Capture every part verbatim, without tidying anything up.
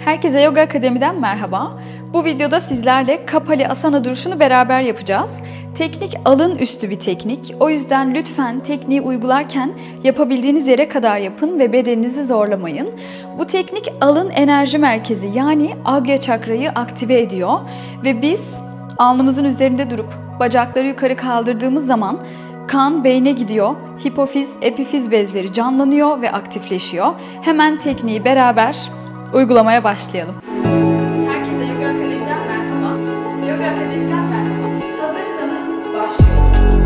Herkese Yoga Akademi'den merhaba. Bu videoda sizlerle Kapali Asana duruşunu beraber yapacağız. Teknik alın üstü bir teknik. O yüzden lütfen tekniği uygularken yapabildiğiniz yere kadar yapın ve bedeninizi zorlamayın. Bu teknik alın enerji merkezi yani Agya çakrayı aktive ediyor. Ve biz alnımızın üzerinde durup bacakları yukarı kaldırdığımız zaman kan beyne gidiyor, hipofiz, epifiz bezleri canlanıyor ve aktifleşiyor. Hemen tekniği beraber uygulamaya başlayalım. Herkese Yoga Akademi'den merhaba. Yoga Akademi'den merhaba. Hazırsanız başlıyoruz.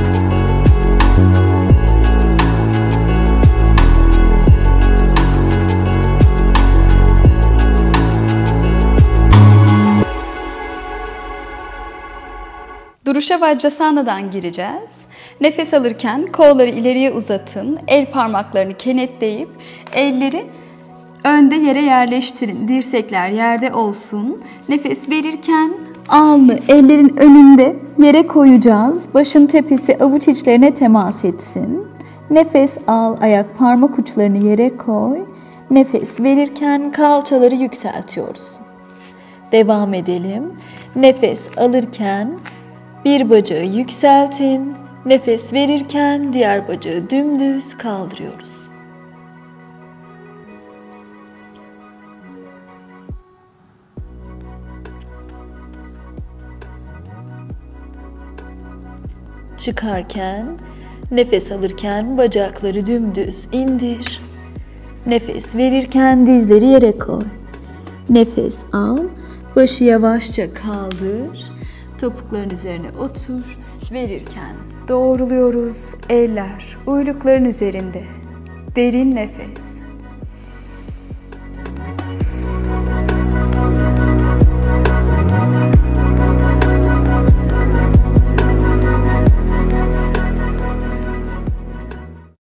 Duruşa Vajrasana'dan gireceğiz. Nefes alırken kolları ileriye uzatın, el parmaklarını kenetleyip elleri önde yere yerleştirin. Dirsekler yerde olsun. Nefes verirken alnı ellerin önünde yere koyacağız. Başın tepesi avuç içlerine temas etsin. Nefes al, ayak parmak uçlarını yere koy. Nefes verirken kalçaları yükseltiyoruz. Devam edelim. Nefes alırken bir bacağı yükseltin. Nefes verirken diğer bacağı dümdüz kaldırıyoruz. Çıkarken, nefes alırken bacakları dümdüz indir. Nefes verirken dizleri yere koy. Nefes al, başı yavaşça kaldır. Topukların üzerine otur. Verirken doğruluyoruz. Eller uylukların üzerinde. Derin nefes.